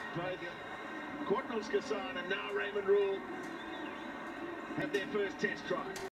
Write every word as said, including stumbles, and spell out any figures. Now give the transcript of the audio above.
Both Courtnall Skasan and now Raymond Rule have their first test try.